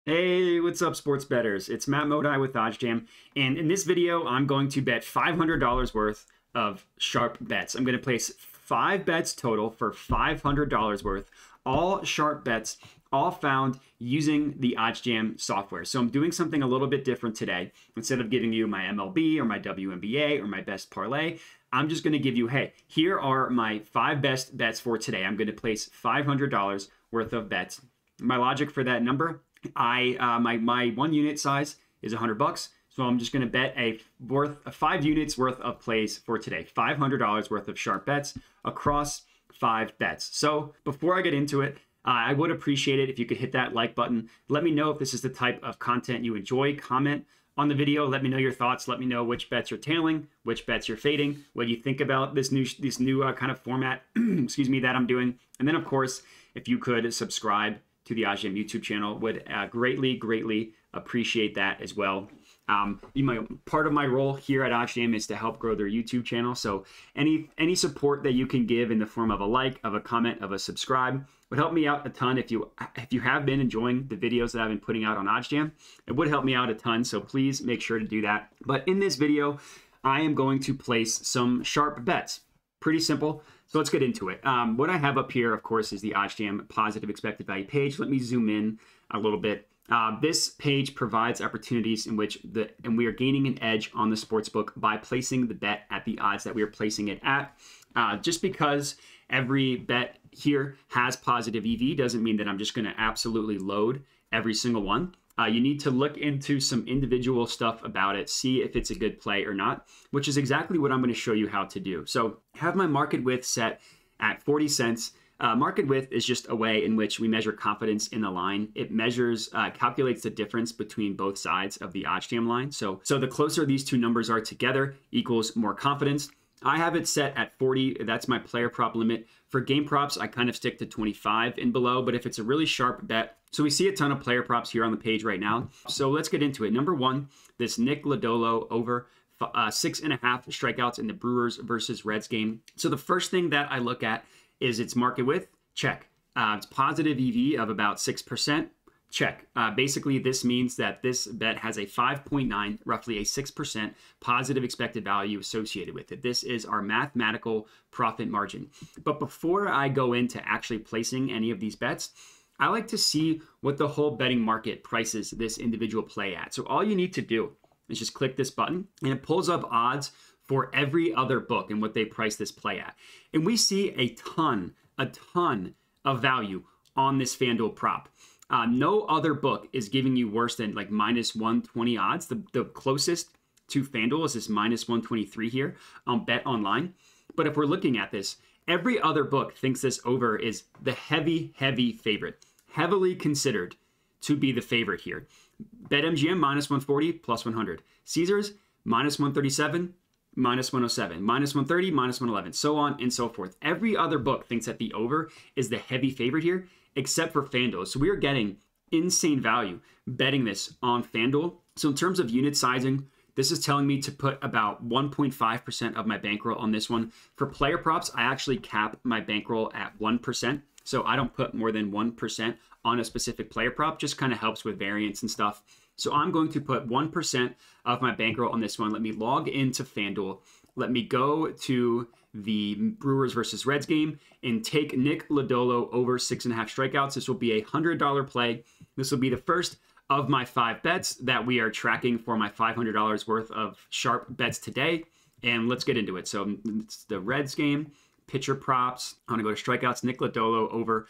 Hey, what's up, sports bettors? It's Matt Modi with OddsJam, and in this video, I'm going to bet $500 worth of sharp bets. I'm going to place 5 bets total for $500 worth, all sharp bets, all found using the OddsJam software. So I'm doing something a little bit different today. Instead of giving you my MLB or my WNBA or my best parlay, I'm just going to give you, hey, here are my 5 best bets for today. I'm going to place $500 worth of bets. My logic for that number, my 1 unit size is $100, so I'm just going to bet a 5 units worth of plays for today. $500 worth of sharp bets across 5 bets. So before I get into it, I would appreciate it if you could hit that like button. Let me know if this is the type of content you enjoy. Comment on the video. Let me know your thoughts. Let me know which bets you're tailing, which bets you're fading, what you think about this new kind of format, excuse me, that I'm doing. And then of course, if you could subscribe to the OddsJam YouTube channel, would greatly appreciate that as well. Part of my role here at OddsJam is to help grow their YouTube channel. So any support that you can give in the form of a like, of a comment, of a subscribe would help me out a ton. If you have been enjoying the videos that I've been putting out on OddsJam, it would help me out a ton. So please make sure to do that. But in this video, I am going to place some sharp bets. Pretty simple. So let's get into it. What I have up here, of course, is the OddsJam positive expected value page. Let me zoom in a little bit. This page provides opportunities in which we are gaining an edge on the sportsbook by placing the bet at the odds that we are placing it at. Just because every bet here has positive EV doesn't mean that I'm just going to absolutely load every single one. You need to look into some individual stuff about it, see if it's a good play or not, which is exactly what I'm going to show you how to do. So have my market width set at 40 cents. Market width is just a way in which we measure confidence in the line. It measures, calculates the difference between both sides of the OddsJam line. So the closer these two numbers are together equals more confidence. I have it set at 40. That's my player prop limit. For game props, I kind of stick to 25 and below, but if it's a really sharp bet, so we see a ton of player props here on the page right now. So let's get into it. Number 1, this Nick Lodolo over 6.5 strikeouts in the Brewers versus Reds game. So the first thing that I look at is its market width. Check. It's positive EV of about 6%. Check. Basically, this means that this bet has a 5.9, roughly a 6% positive expected value associated with it. This is our mathematical profit margin. But before I go into actually placing any of these bets, I like to see what the whole betting market prices this individual play at. So all you need to do is just click this button, and it pulls up odds for every other book and what they price this play at. And we see a ton of value on this FanDuel prop. No other book is giving you worse than like minus 120 odds. The closest to FanDuel is this minus 123 here on Bet Online. But if we're looking at this, every other book thinks this over is the heavy favorite, heavily considered to be the favorite here. BetMGM minus 140, plus 100. Caesars minus 137, minus 107, minus 130, minus 111, so on and so forth. Every other book thinks that the over is the heavy favorite here, except for FanDuel. So we are getting insane value betting this on FanDuel. So in terms of unit sizing, this is telling me to put about 1.5% of my bankroll on this one. For player props, I actually cap my bankroll at 1%. So I don't put more than 1% on a specific player prop, just kind of helps with variance and stuff. So I'm going to put 1% of my bankroll on this one. Let me log into FanDuel. Let me go to the Brewers versus Reds game and take Nick Lodolo over 6.5 strikeouts. This will be a $100 play. This will be the first of my 5 bets that we are tracking for my $500 worth of sharp bets today. And let's get into it. So it's the Reds game, pitcher props. I'm gonna go to strikeouts. Nick Lodolo over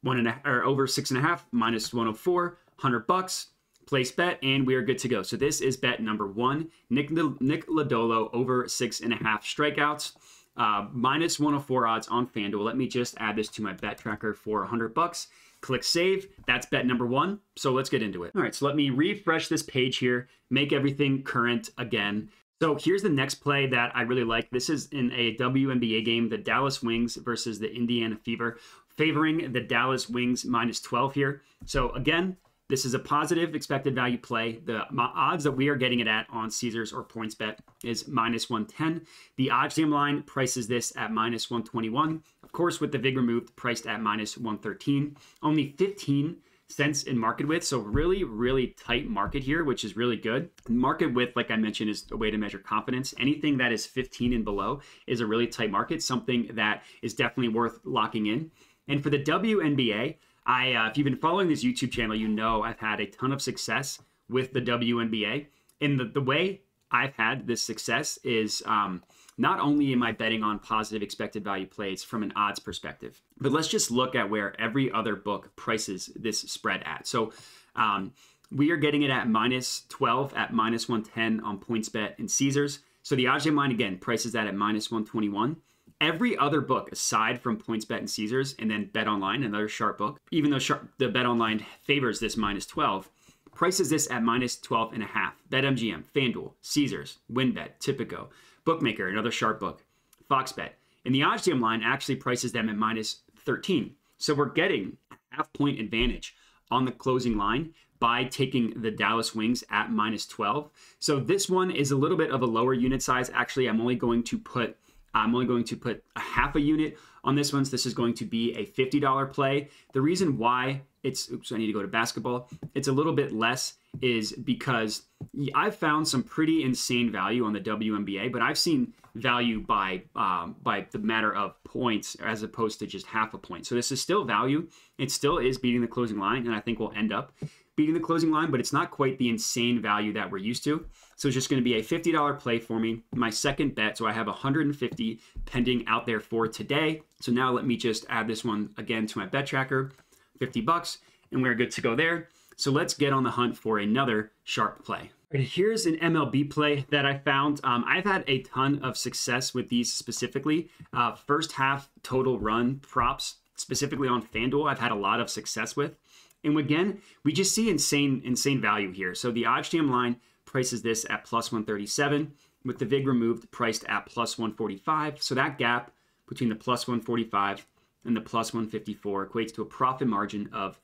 6.5 minus 104, $100. Place bet, and we are good to go. So this is bet number 1. Nick Lodolo over 6.5 strikeouts, minus 104 odds on FanDuel. Let me just add this to my bet tracker for $100. Click save. That's bet number 1. So let's get into it. All right, so let me refresh this page here, make everything current again. So here's the next play that I really like. This is in a WNBA game, the Dallas Wings versus the Indiana Fever, favoring the Dallas Wings minus 12 here. So again, this is a positive expected value play. The odds that we are getting it at on Caesars or PointsBet is minus 110. The OddsJam line prices this at minus 121. Of course, with the VIG removed, priced at minus 113. Only 15 cents in market width. So really, really tight market here, which is really good. Market width, like I mentioned, is a way to measure confidence. Anything that is 15 and below is a really tight market, something that is definitely worth locking in. And for the WNBA, if you've been following this YouTube channel, you know I've had a ton of success with the WNBA. And the way I've had this success is not only am I betting on positive expected value plays from an odds perspective, but let's just look at where every other book prices this spread at. So we are getting it at -12, at -110 on PointsBet and Caesars. So the OddsJam line, again, prices that at -121. Every other book, aside from PointsBet and Caesars, and then BetOnline, another sharp book, even though the BetOnline favors this -12, prices this at -12.5. BetMGM, FanDuel, Caesars, WynnBET, Tipico, Bookmaker, another sharp book, FoxBet. And the OddsJam line actually prices them at -13. So we're getting a half-point advantage on the closing line by taking the Dallas Wings at -12. So this one is a little bit of a lower unit size. Actually, I'm only going to put a half a unit on this one. So this is going to be a $50 play. The reason why I need to go to basketball. It's a little bit less is because I've found some pretty insane value on the WNBA, but I've seen value by the matter of points as opposed to just half a point. So this is still value. It still is beating the closing line, and I think we'll end up beating the closing line, but it's not quite the insane value that we're used to. So it's just going to be a $50 play for me. My second bet, so I have 150 pending out there for today. So now let me just add this one again to my bet tracker, $50, and we're good to go there. So let's get on the hunt for another sharp play. All right, here's an MLB play that I found. I've had a ton of success with these specifically. First half total run props, specifically on FanDuel, I've had a lot of success with. And again, we just see insane value here. So the OddsJam line prices this at +137, with the VIG removed priced at +145. So that gap between the +145 and the +154 equates to a profit margin of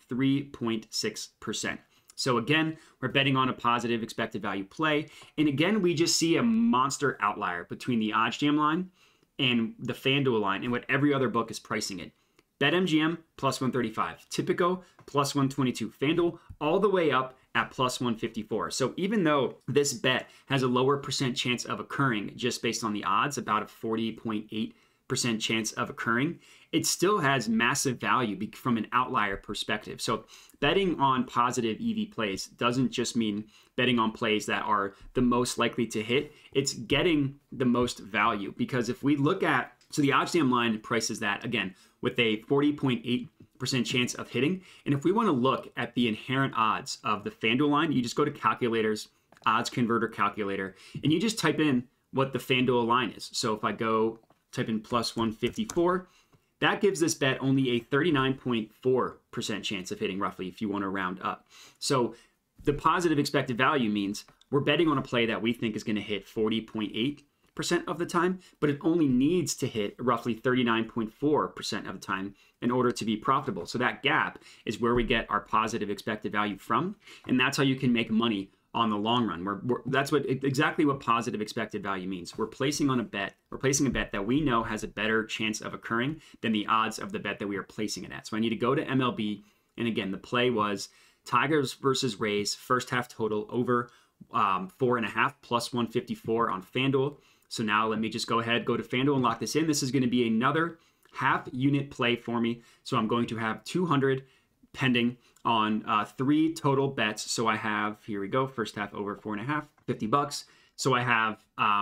3.6%. So again, we're betting on a positive expected value play. And again, we just see a monster outlier between the OddsJam line and the FanDuel line and what every other book is pricing it. BetMGM +135, Tipico +122, FanDuel all the way up at +154. So even though this bet has a lower percent chance of occurring just based on the odds, about a 40.8% chance of occurring, it still has massive value from an outlier perspective. So betting on positive EV plays doesn't just mean betting on plays that are the most likely to hit. It's getting the most value, because if we look at, so the OddsJam line prices that, again, with a 40.8% chance of hitting. And if we want to look at the inherent odds of the FanDuel line, you just go to calculators, odds converter calculator, and you just type in what the FanDuel line is. So if I go type in +154, that gives this bet only a 39.4% chance of hitting, roughly, if you want to round up. So the positive expected value means we're betting on a play that we think is going to hit 40.8% of the time, but it only needs to hit roughly 39.4% of the time in order to be profitable. So that gap is where we get our positive expected value from, and that's how you can make money on the long run. That's exactly what positive expected value means. We're placing a bet that we know has a better chance of occurring than the odds of the bet that we are placing it at. So I need to go to MLB, and again, the play was Tigers versus Rays, first half total over 4.5 +154 on FanDuel. So now let me just go ahead, go to FanDuel and lock this in. This is going to be another half unit play for me. So I'm going to have 200 pending on 3 total bets. So I have, here we go, first half over 4.5, $50. So I have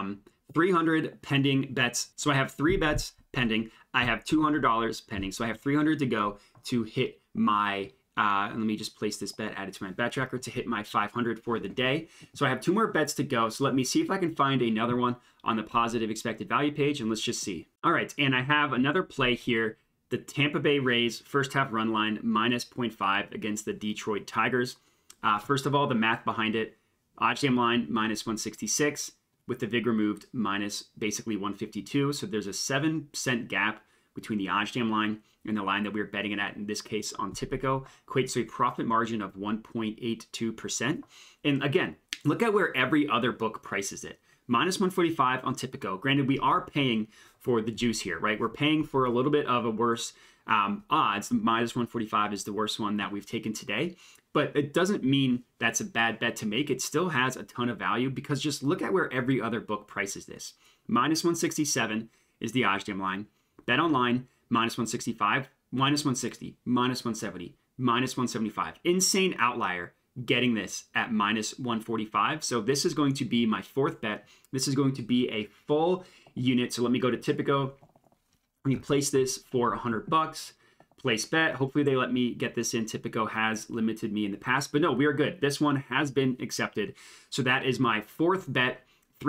300 pending bets. So I have 3 bets pending. I have $200 pending. So I have 300 to go to hit my and let me just place this bet, add it to my bet tracker to hit my 500 for the day. So I have 2 more bets to go. So let me see if I can find another one on the positive expected value page, and let's just see. All right, and I have another play here. The Tampa Bay Rays first half run line -0.5 against the Detroit Tigers. First of all, the math behind it, OddsJam line -166 with the VIG removed minus basically 152. So there's a 7-cent gap between the OddsJam line and the line that we were betting it at, in this case on Tipico, equates to a profit margin of 1.82%. And again, look at where every other book prices it. -145 on Tipico. Granted, we are paying for the juice here, right? We're paying for a little bit of a worse odds. Minus 145 is the worst one that we've taken today. But it doesn't mean that's a bad bet to make. It still has a ton of value because just look at where every other book prices this. Minus 167 is the OddsJam line. Bet Online, minus 165, minus 160, minus 170, minus 175. Insane outlier getting this at minus 145. So this is going to be my fourth bet. This is going to be a full unit. So let me go to Tipico. Let me place this for $100. Place bet. Hopefully they let me get this in. Tipico has limited me in the past, but no, we are good. This one has been accepted. So that is my fourth bet,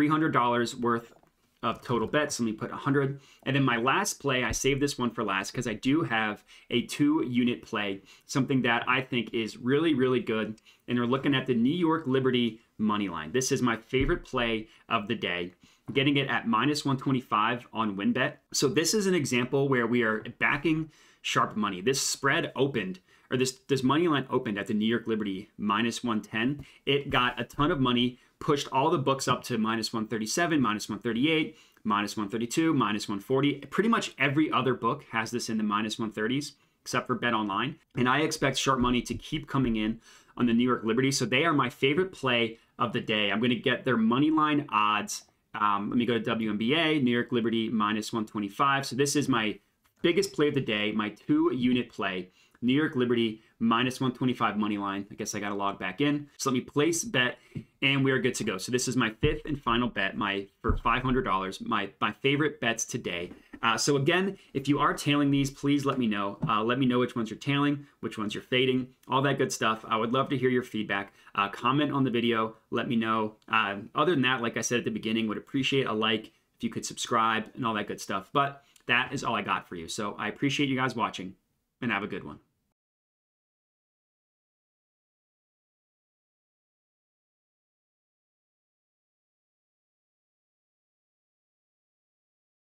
$300 worth of total bets. Let me put 100. And then my last play, I saved this one for last because I do have a 2-unit play, something that I think is really, really good. And we're looking at the New York Liberty money line. This is my favorite play of the day. Getting it at minus 125 on WinBet. So this is an example where we are backing sharp money. This spread opened, or this money line opened at the New York Liberty minus 110. It got a ton of money, pushed all the books up to minus 137, minus 138, minus 132, minus 140. Pretty much every other book has this in the minus 130s, except for Bet Online. And I expect sharp money to keep coming in on the New York Liberty. So they are my favorite play of the day. I'm going to get their money line odds. Let me go to WNBA, New York Liberty minus 125. So this is my biggest play of the day, my 2-unit play. New York Liberty minus 125 money line. I guess I got to log back in. So let me place bet, and we are good to go. So this is my fifth and final bet, for $500, my favorite bets today. So again, if you are tailing these, please let me know. Let me know which ones you're tailing, which ones you're fading, all that good stuff. I would love to hear your feedback. Comment on the video. Let me know. Other than that, like I said at the beginning, would appreciate a like if you could subscribe and all that good stuff. But that is all I got for you. So I appreciate you guys watching, and have a good one.